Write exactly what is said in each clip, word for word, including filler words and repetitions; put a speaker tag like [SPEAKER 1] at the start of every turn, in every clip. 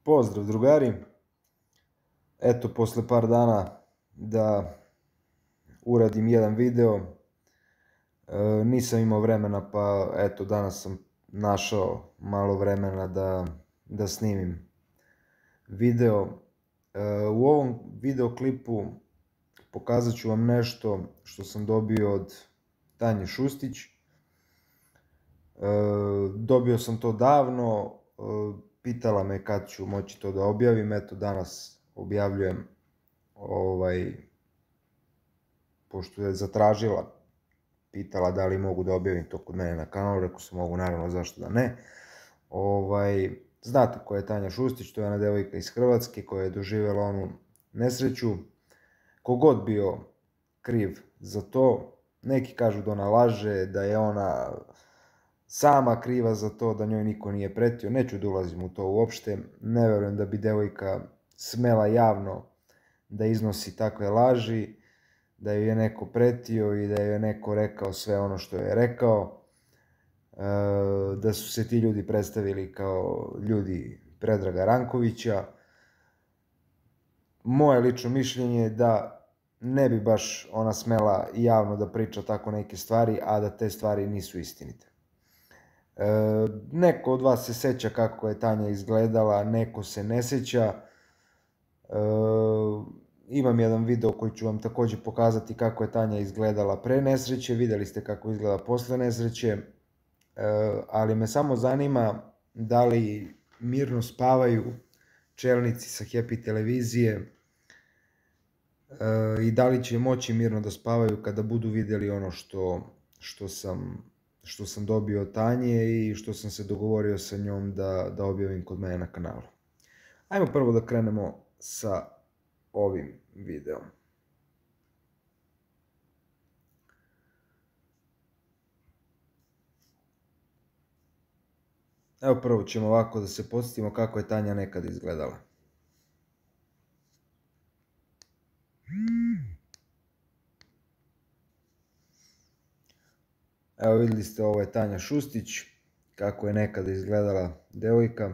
[SPEAKER 1] Pozdrav drugari, eto posle par dana da uradim jedan video, e, nisam imao vremena pa eto danas sam našao malo vremena da, da snimim video. E, u ovom videoklipu pokazat ću vam nešto što sam dobio od Tanje Šustić. E, dobio sam to davno, e, pitala me kad ću moći to da objavim, eto danas objavljujem, ovaj, pošto je zatražila, pitala da li mogu da objavim to kod mene na kanalu, rekao sam mogu, naravno, zašto da ne. Ovaj, znate ko je Tanja Šustić, to je jedna devojka iz Hrvatske koja je doživjela onu nesreću. Kogod bio kriv za to, neki kažu da ona laže, da je ona sama kriva za to, da njoj niko nije pretio, neću da ulazim u to uopšte, ne verujem da bi devojka smela javno da iznosi takve laži, da joj je neko pretio i da joj je neko rekao sve ono što je rekao, da su se ti ljudi predstavili kao ljudi Predraga Rankovića. Moje lično mišljenje je da ne bi baš ona smela javno da priča tako neke stvari, a da te stvari nisu istinite. E, neko od vas se seća kako je Tanja izgledala, neko se ne seća. E, imam jedan video koji ću vam takođe pokazati kako je Tanja izgledala pre nesreće, videli ste kako izgleda posle nesreće, e, ali me samo zanima da li mirno spavaju čelnici sa Happy televizije e, i da li će moći mirno da spavaju kada budu videli ono što, što sam što sam dobio od Tanje i što sam se dogovorio sa njom da, da objavim kod mene na kanalu. Ajmo prvo da krenemo sa ovim videom. Evo prvo ćemo ovako da se podsjetimo kako je Tanja nekad izgledala. Evo vidjeli ste, ovo je Tanja Šustić, kako je nekada izgledala devojka.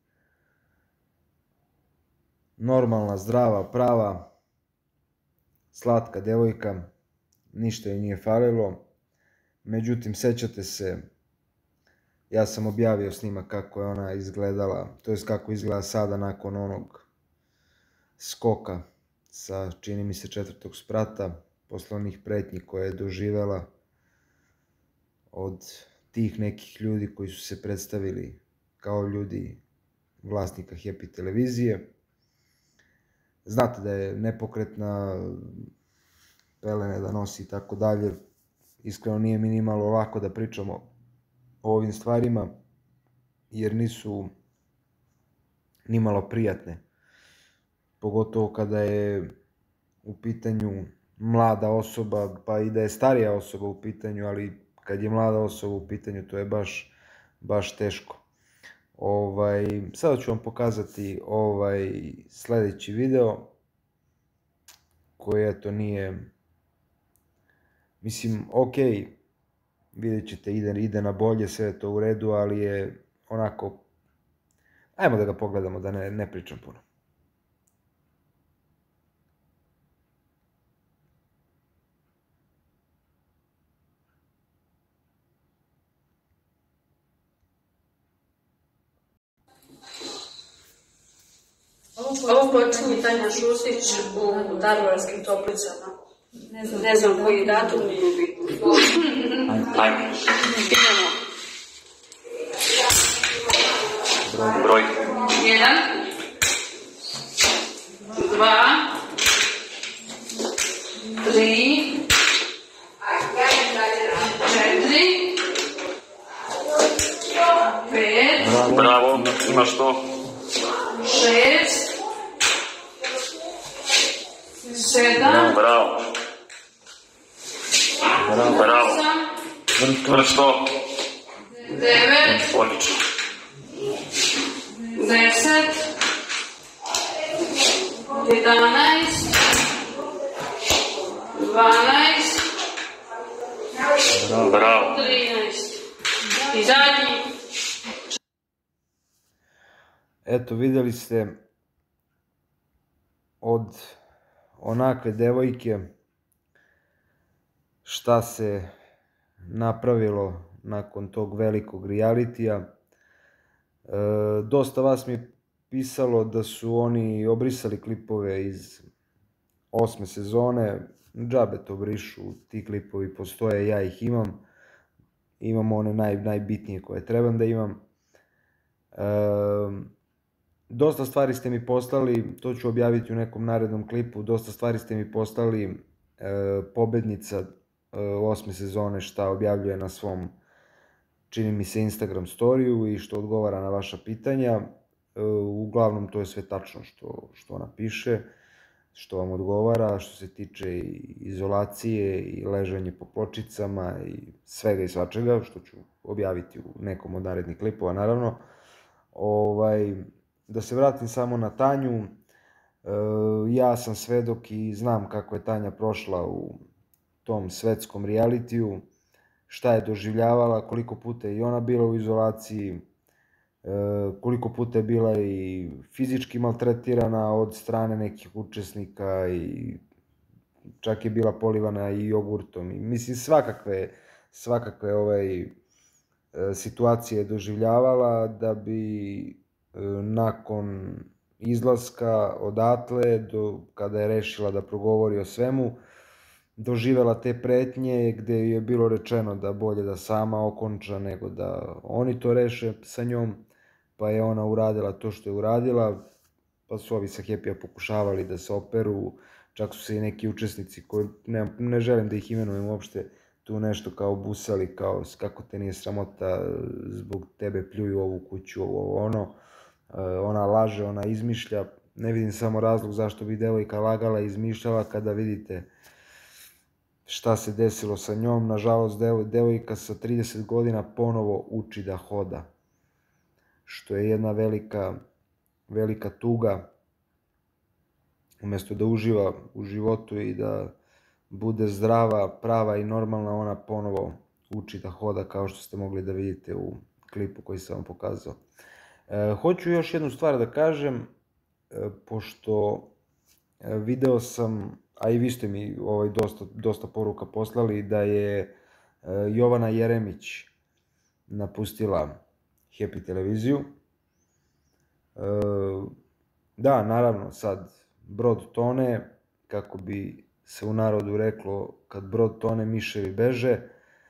[SPEAKER 1] Normalna, zdrava, prava, slatka devojka, ništa joj nije falilo. Međutim, sećate se, ja sam objavio snimak kako je ona izgledala, to jest kako izgleda sada nakon onog skoka sa, čini mi se, četvrtog sprata, posle onih pretnji koje je doživela od tih nekih ljudi koji su se predstavili kao ljudi vlasnika Happy televizije. Znate da je nepokretna, pelene da nosi i tako dalje. Iskreno nije mi nimalo lako da pričamo o ovim stvarima, jer nisu nimalo prijatne. Pogotovo kada je u pitanju mlada osoba, pa i da je starija osoba u pitanju, ali kad je mlada osoba u pitanju, to je baš, baš teško. Ovaj, sada ću vam pokazati ovaj sledeći video, koji eto nije, mislim, ok, vidjet ćete, ide, ide na bolje, sve je to u redu, ali je onako, ajmo da ga pogledamo, da ne, ne pričam puno.
[SPEAKER 2] Ovo počinje Tanja Šustić u Daruvarskim Toplicama. Ne znam koji datum, nije bitno.
[SPEAKER 3] Ajmo. Broj.
[SPEAKER 2] Jedan. Dva. Tri. Četiri. Pet.
[SPEAKER 3] Bravo, imaš to.
[SPEAKER 2] Šest. Sedam.
[SPEAKER 3] Bravo. Bravo. Vrsto.
[SPEAKER 2] Devet.
[SPEAKER 3] Odlično.
[SPEAKER 2] Deset. Jedanaest. Dvanaest.
[SPEAKER 3] Bravo.
[SPEAKER 2] Trinaest. I zadnji.
[SPEAKER 1] Eto, vidjeli ste od onakve devojke šta se napravilo nakon tog velikog realitija. E, dosta vas mi pisalo da su oni obrisali klipove iz osme sezone. Džabe to brišu, ti klipovi postoje, ja ih imam. Imam one naj, najbitnije koje trebam da imam. E, dosta stvari ste mi poslali, to ću objaviti u nekom narednom klipu, dosta stvari ste mi poslali e, pobednica e, osme sezone šta objavljuje na svom, čini mi se, Instagram storiju i što odgovara na vaša pitanja. E, uglavnom to je sve tačno što, što ona piše, što vam odgovara, što se tiče izolacije i ležanje po pločicama i svega i svačega, što ću objaviti u nekom od narednih klipova, naravno. Ovaj, da se vratim samo na Tanju, e, ja sam svedok i znam kako je Tanja prošla u tom svetskom realitiju, šta je doživljavala, koliko puta je i ona bila u izolaciji, koliko puta je bila i fizički maltretirana od strane nekih učesnika i čak je bila polivana i jogurtom. I mislim, svakakve, svakakve ovaj, situacije je doživljavala da bi nakon izlaska odatle, do, kada je rešila da progovori o svemu, doživela te pretnje gde je bilo rečeno da bolje da sama okonča nego da oni to reše sa njom, pa je ona uradila to što je uradila, pa su ovi sa Happy-a pokušavali da se operu, čak su se i neki učesnici koji, ne, ne želim da ih imenujem uopšte, tu nešto kao busali, kao kako te nije sramota, zbog tebe pljuju ovu kuću, ovo ono, ona laže, ona izmišlja, ne vidim samo razlog zašto bi devojka lagala i izmišljala kada vidite šta se desilo sa njom. Nažalost, devojka sa trideset godina ponovo uči da hoda, što je jedna velika, velika tuga. Umesto da uživa u životu i da bude zdrava, prava i normalna, ona ponovo uči da hoda, kao što ste mogli da vidite u klipu koji sam vam pokazao. E, hoću još jednu stvar da kažem, e, pošto video sam, a i vi ste mi ovaj, dosta, dosta poruka poslali, da je e, Jovana Jeremić napustila Happy televiziju. E, da, naravno, sad brod tone, kako bi se u narodu reklo, kad brod tone, miševi beže. E,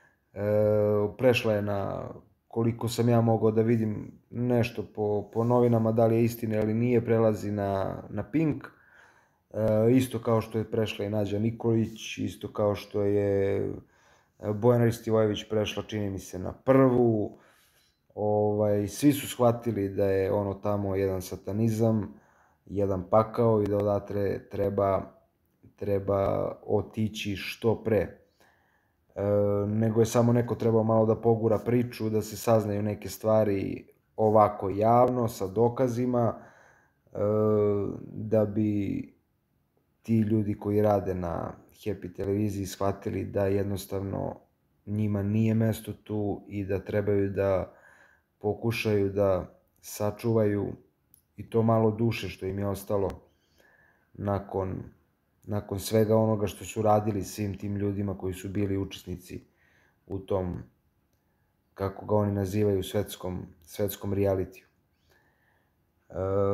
[SPEAKER 1] prešla je na, koliko sam ja mogao da vidim nešto po, po novinama, da li je istina ili nije, prelazi na, na Pink. E, isto kao što je prešla i Nađa Nikolić, isto kao što je Bojana Ristivojević prešla, čini mi se, na Prvu. Ovaj, svi su shvatili da je ono tamo jedan satanizam, jedan pakao i da odatle treba, treba otići što pre. E, nego je samo neko trebao malo da pogura priču, da se saznaju neke stvari ovako javno, sa dokazima, e, da bi ti ljudi koji rade na Happy televiziji shvatili da jednostavno njima nije mesto tu i da trebaju da pokušaju da sačuvaju i to malo duše što im je ostalo nakon, nakon svega onoga što su radili svim tim ljudima koji su bili učesnici u tom, kako ga oni nazivaju, svetskom, svetskom realitiju. E,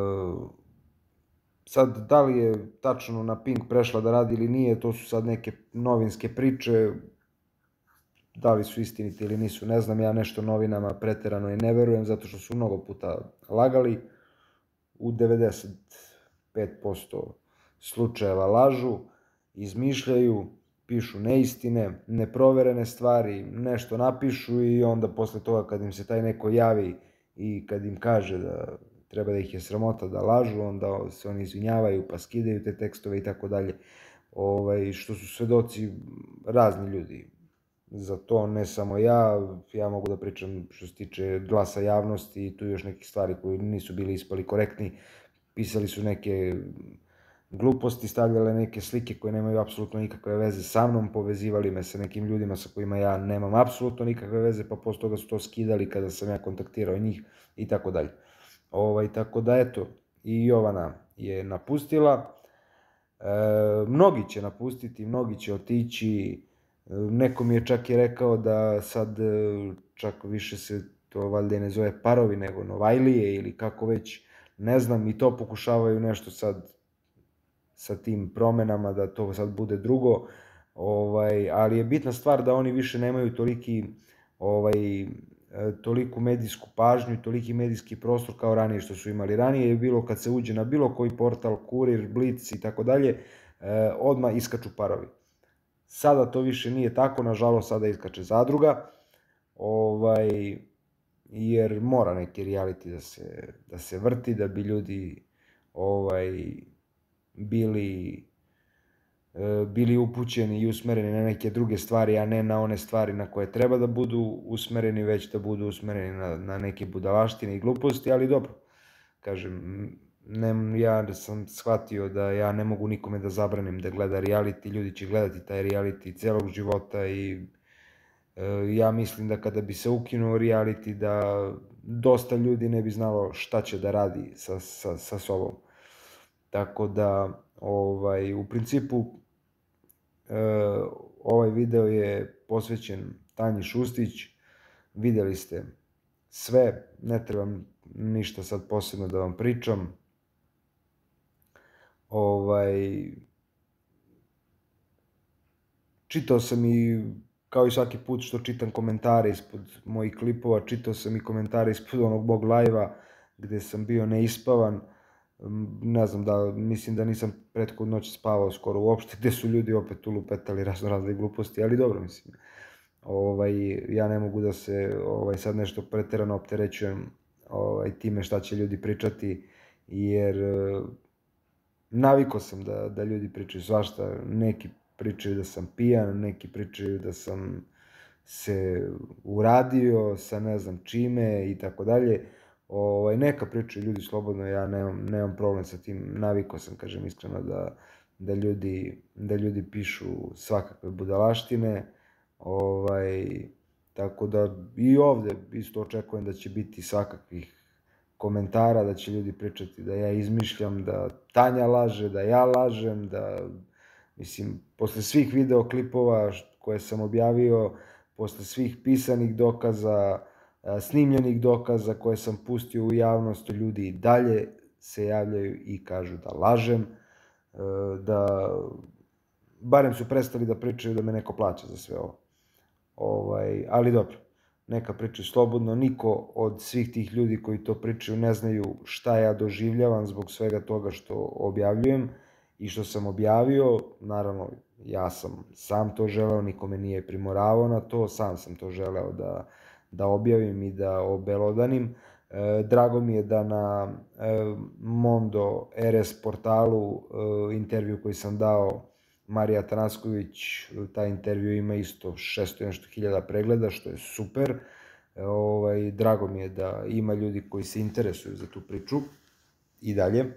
[SPEAKER 1] sad, da li je tačno na Pink prešla da radi ili nije, to su sad neke novinske priče. Da li su istinite ili nisu, ne znam, ja nešto novinama preterano i ne verujem, zato što su mnogo puta lagali. U devedeset pet posto slučajeva lažu, izmišljaju, pišu neistine, neproverene stvari, nešto napišu i onda posle toga kad im se taj neko javi i kad im kaže da treba da ih je sramota da lažu, onda se oni izvinjavaju pa skidaju te tekstove i tako dalje. Ovaj, što su svedoci razni ljudi. Za to ne samo ja, ja mogu da pričam što se tiče glasa javnosti i tu još nekih stvari koji nisu bili ispali korektni. Pisali su neke gluposti, stavljale neke slike koje nemaju apsolutno nikakve veze sa mnom, povezivali me sa nekim ljudima sa kojima ja nemam apsolutno nikakve veze, pa posle toga su to skidali kada sam ja kontaktirao njih i tako dalje. Ovaj, tako da eto, i Jovana je napustila. E, mnogi će napustiti, mnogi će otići. E, neko mi je čak i rekao da sad e, čak više se to valjda ne zove parovi, nego novajlije ili kako već, ne znam, i to pokušavaju nešto sad sa tim promenama, da to sad bude drugo, ovaj, ali je bitna stvar da oni više nemaju toliki, ovaj, toliku medijsku pažnju i toliki medijski prostor kao ranije što su imali. Ranije je bilo kad se uđe na bilo koji portal, Kurir, Blic i tako dalje, odmah iskaču parovi. Sada to više nije tako, nažalost sada iskače Zadruga, ovaj, jer mora neki reality da se, da se vrti, da bi ljudi ovaj, bili, bili upućeni i usmereni na neke druge stvari, a ne na one stvari na koje treba da budu usmereni, već da budu usmereni na, na neke budalaštine i gluposti, ali dobro, kažem, ne, ja sam shvatio da ja ne mogu nikome da zabranim da gleda reality, ljudi će gledati taj reality celog života i e, ja mislim da kada bi se ukinuo reality da dosta ljudi ne bi znalo šta će da radi sa, sa, sa sobom. Tako da, ovaj, u principu, e, ovaj video je posvećen Tanji Šustić. Videli ste sve, ne trebam ništa sad posebno da vam pričam. Ovaj, čitao sam i, kao i svaki put što čitam komentare ispod mojih klipova, čitao sam i komentare ispod onog mog live-a gde sam bio neispavan. Ne znam da, mislim da nisam prethodnu noć spavao skoro uopšte, gde su ljudi opet ulupetali razno razne gluposti, ali dobro, mislim. Ovaj, ja ne mogu da se ovaj, sad nešto preterano opterećujem ovaj, time šta će ljudi pričati, jer navikao sam da, da ljudi pričaju svašta, neki pričaju da sam pijan, neki pričaju da sam se uradio sa ne znam čime i tako dalje. Ovaj, neka pričaju ljudi slobodno, ja nemam, nemam problem sa tim, navikao sam, kažem iskreno, da, da, ljudi, da ljudi pišu svakakve budalaštine, ovaj, tako da i ovde isto očekujem da će biti svakakvih komentara, da će ljudi pričati da ja izmišljam, da Tanja laže, da ja lažem, da, mislim, posle svih videoklipova koje sam objavio, posle svih pisanih dokaza, snimljenih dokaza koje sam pustio u javnost, ljudi i dalje se javljaju i kažu da lažem, da barem su prestali da pričaju da me neko plaća za sve ovo. Ovaj, ali dobro, neka pričaju slobodno, niko od svih tih ljudi koji to pričaju ne znaju šta ja doživljavam zbog svega toga što objavljujem i što sam objavio. Naravno, ja sam sam to želeo, nikome nije primoravao na to, sam sam to želeo da da objavim i da obelodanim. E, drago mi je da na e, Mondo R S portalu e, intervju koji sam dao Marija Tanasković, taj intervju ima isto šesto nešto hiljada pregleda, što je super. E, ovaj, drago mi je da ima ljudi koji se interesuju za tu priču i dalje. E,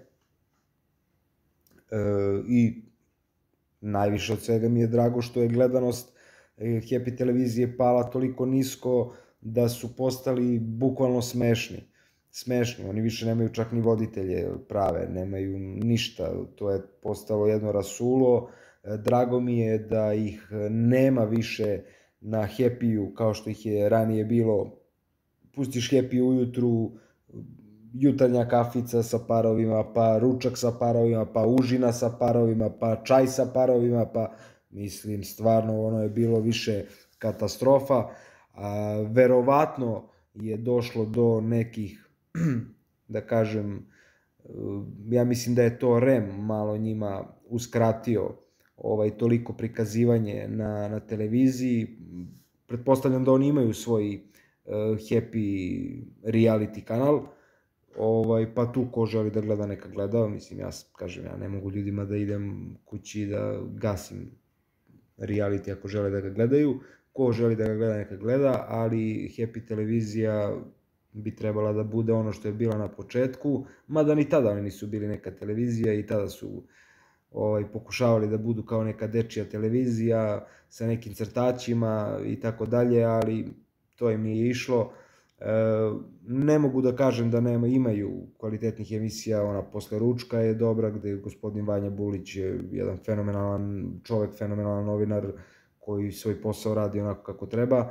[SPEAKER 1] I najviše od svega mi je drago što je gledanost Happy televizije pala toliko nisko da su postali bukvalno smešni. Smešni, oni više nemaju čak ni voditelje prave, nemaju ništa, to je postalo jedno rasulo. Drago mi je da ih nema više na Happy-u kao što ih je ranije bilo. Pustiš Happy ujutru, jutarnja kafica sa parovima, pa ručak sa parovima, pa užina sa parovima, pa čaj sa parovima, pa mislim, stvarno ono je bilo više katastrofa. A, verovatno je došlo do nekih, da kažem, ja mislim da je to R E M malo njima uskratio ovaj, toliko prikazivanje na, na televiziji. Pretpostavljam da oni imaju svoj uh, Happy reality kanal, ovaj, pa tu ko želi da gleda neka gleda, mislim, ja kažem, ja ne mogu ljudima da idem kući da gasim reality ako žele da ga gledaju. Ko želi da ga gleda, neka gleda, ali Happy televizija bi trebala da bude ono što je bila na početku, mada ni tada oni nisu bili neka televizija i tada su ovaj, pokušavali da budu kao neka dečija televizija sa nekim crtačima i tako dalje, ali to im nije išlo. Ne mogu da kažem da nema, imaju kvalitetnih emisija, ona Posle ručka je dobra, gde gospodin Vanja Bulić je jedan fenomenalan čovek, fenomenalan novinar koji svoj posao radi onako kako treba.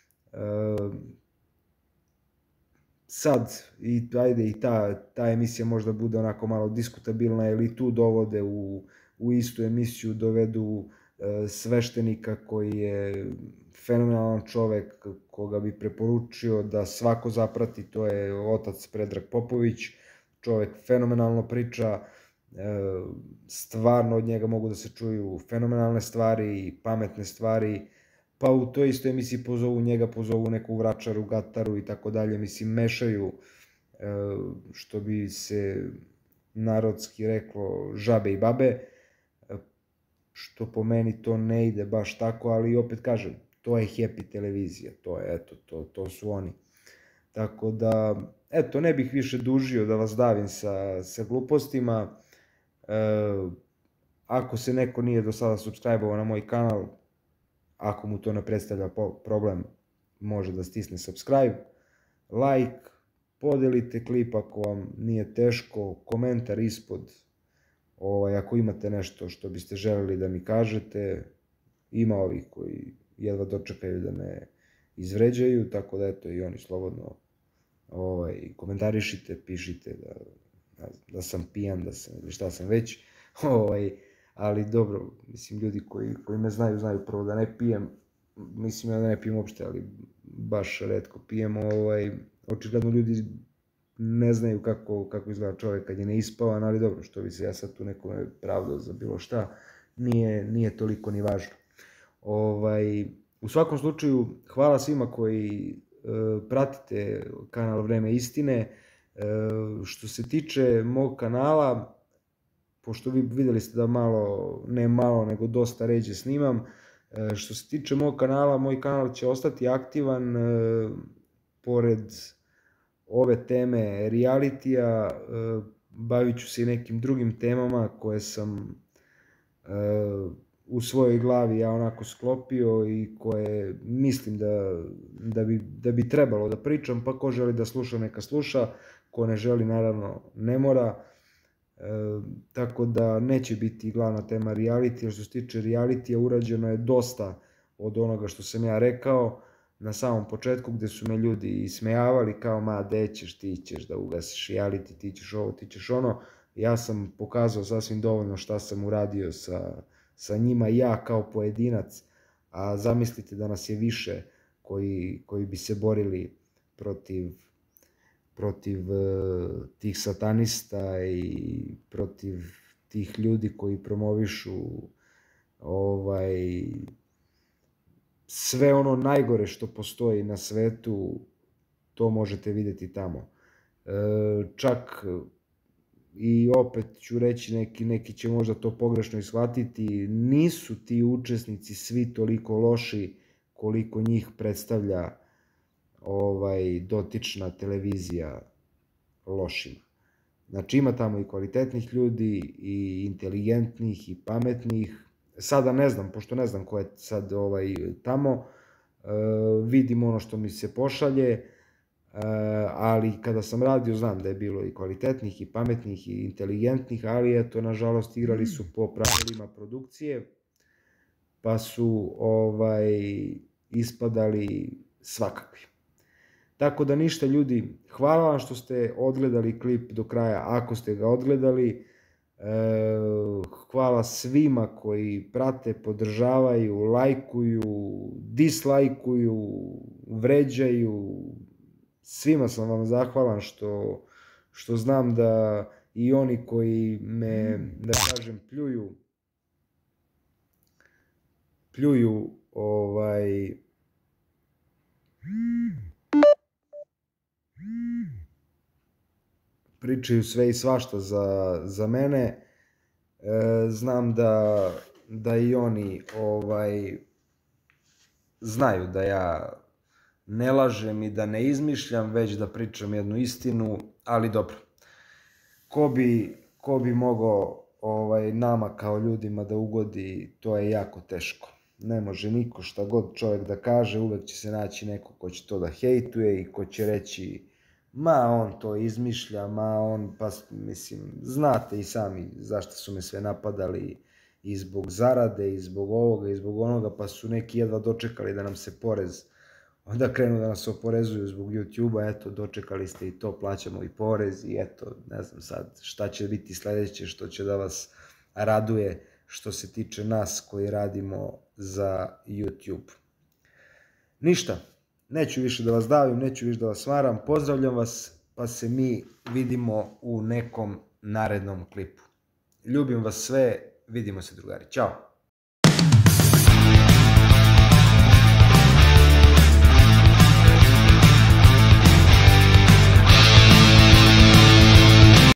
[SPEAKER 1] Sad, i, ajde, i ta, ta emisija možda bude onako malo diskutabilna, jer i tu dovode u, u istu emisiju, dovedu e, sveštenika koji je fenomenalan čovek, koga bi preporučio da svako zaprati, to je otac Predrag Popović, čovek fenomenalno priča, e, stvarno od njega mogu da se čuju fenomenalne stvari, pametne stvari, pa u toj istoj emisiji pozovu njega, pozovu neku Vračaru, Gataru i tako dalje, mislim, mešaju, što bi se narodski reklo, žabe i babe, što po meni to ne ide baš tako, ali opet kažem, to je happy televizija, to je, eto, to, to su oni. Tako da, eto, ne bih više dužio da vas davim sa, sa glupostima. E, ako se neko nije do sada subscribe-ovao na moj kanal, ako mu to ne predstavlja problem, može da stisne subscribe, like, podelite klip ako vam nije teško, komentar ispod, ovaj, ako imate nešto što biste želeli da mi kažete, ima ovih koji jedva dočekaju da me izvređaju, tako da eto i oni slobodno ovaj, komentarišite, pišite da, da, da sam pijan, da sam, ili šta sam već, ovaj, ali dobro, mislim, ljudi koji, koji me znaju, znaju prvo da ne pijem, mislim ja da ne pijem uopšte, ali baš retko pijem, ovaj, očigledno ljudi ne znaju kako, kako izgleda čovek kad je neispavan, ali dobro, što bi se ja sad tu nekome pravdao za bilo šta, nije, nije toliko ni važno. Ovaj, u svakom slučaju, hvala svima koji e, pratite kanal Vreme istine. E, što se tiče mog kanala, pošto vi videli ste da malo, ne malo, nego dosta ređe snimam, e, što se tiče mog kanala, moj kanal će ostati aktivan, e, pored ove teme realitija, e, bavit ću se i nekim drugim temama koje sam e, u svojoj glavi ja onako sklopio i koje mislim da, da, bi, da bi trebalo da pričam, pa ko želi da sluša neka sluša, ko ne želi naravno ne mora, e, tako da neće biti glavna tema reality, što se tiče realitija urađeno je dosta od onoga što sam ja rekao na samom početku, gde su me ljudi ismejavali kao ma de ćeš, ti ćeš da ugasiš reality, ti ćeš ovo, ti ćeš ono. Ja sam pokazao sasvim dovoljno šta sam uradio sa sa njima, ja kao pojedinac, a zamislite da nas je više koji, koji bi se borili protiv, protiv uh, tih satanista i protiv tih ljudi koji promovišu ovaj, sve ono najgore što postoji na svetu, to možete videti tamo. E, čak i opet ću reći, neki, neki će možda to pogrešno ishvatiti, nisu ti učesnici svi toliko loši koliko njih predstavlja ovaj, dotična televizija lošima. Znači ima tamo i kvalitetnih ljudi, i inteligentnih, i pametnih. Sada ne znam, pošto ne znam ko je sad ovaj, tamo, e, vidim ono što mi se pošalje, ali kada sam radio znam da je bilo i kvalitetnih i pametnih i inteligentnih, ali eto, nažalost, igrali su po pravilima produkcije, pa su ovaj, ispadali svakakvi. Tako da ništa, ljudi, hvala vam što ste odgledali klip do kraja, ako ste ga odgledali. Hvala svima koji prate, podržavaju, lajkuju, dislajkuju, vređaju. Svima sam vam zahvalan što, što znam da i oni koji me, da kažem, pljuju, pljuju, ovaj, pričaju sve i svašta za, za mene, e, znam da, da i oni ovaj, znaju da ja ne lažem i da ne izmišljam, već da pričam jednu istinu, ali dobro. Ko bi, ko bi mogao ovaj, nama kao ljudima da ugodi, to je jako teško. ne može niko šta god čovjek da kaže, uvek će se naći neko ko će to da hejtuje i ko će reći ma on to izmišlja, ma on, pa mislim, znate i sami zašto su me sve napadali i zbog zarade i zbog ovoga i zbog onoga, pa su neki jedva dočekali da nam se porez, onda krenu da nas oporezuju zbog YouTube-a, eto, dočekali ste i to, plaćamo i porez i eto, ne znam sad šta će biti sledeće što će da vas raduje što se tiče nas koji radimo za YouTube. Ništa, neću više da vas davim, neću više da vas smaram, pozdravljam vas, pa se mi vidimo u nekom narednom klipu. Ljubim vas sve, vidimo se drugari, ćao!